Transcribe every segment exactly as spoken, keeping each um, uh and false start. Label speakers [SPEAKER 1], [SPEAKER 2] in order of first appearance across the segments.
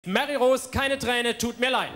[SPEAKER 1] Mary Rose, keine Träne, tut mir leid.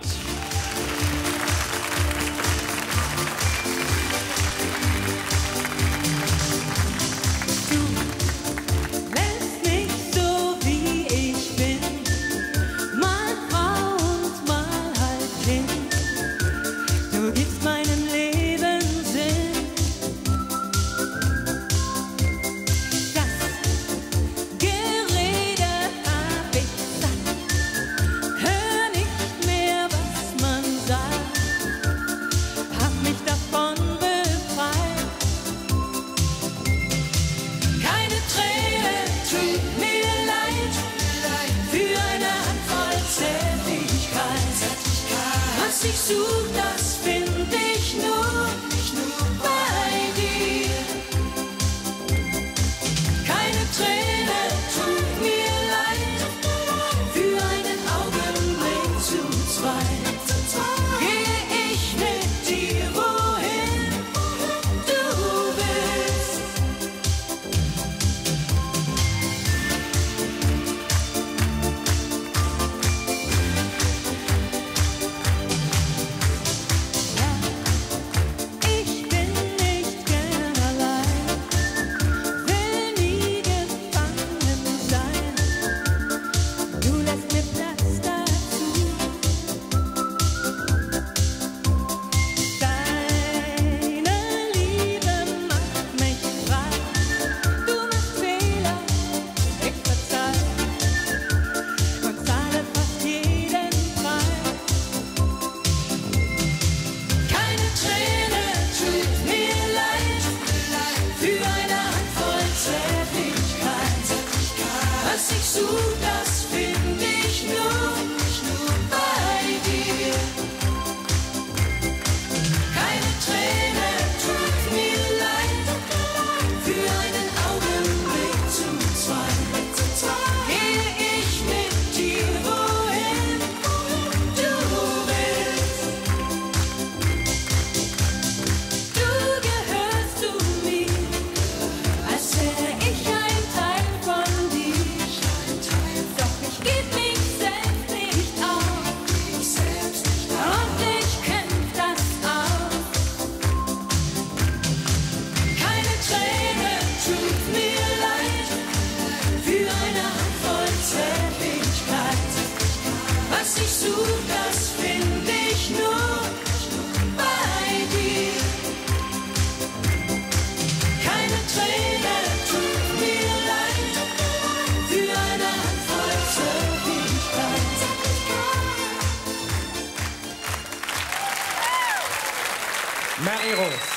[SPEAKER 2] Was ich such, das find ich nur, ich nur bei dir. Keine Träne, tut mir leid, für einen Augenblick zu zweit gehe ich mit dir, wohin du willst. Was ich such, das find ich nur, ich nur bei dir. Keine Träne, tut mir leid, für einen Augenblick zu zweit gehe ich mit dir, wohin du willst. Du gehörst zu mir, als wäre ich ein Teil von dir. Was ich such, das find ich nur bei dir. Keine Träne, tut mir leid, für eine Handvoll Zärtlichkeit.
[SPEAKER 1] Mary Rose.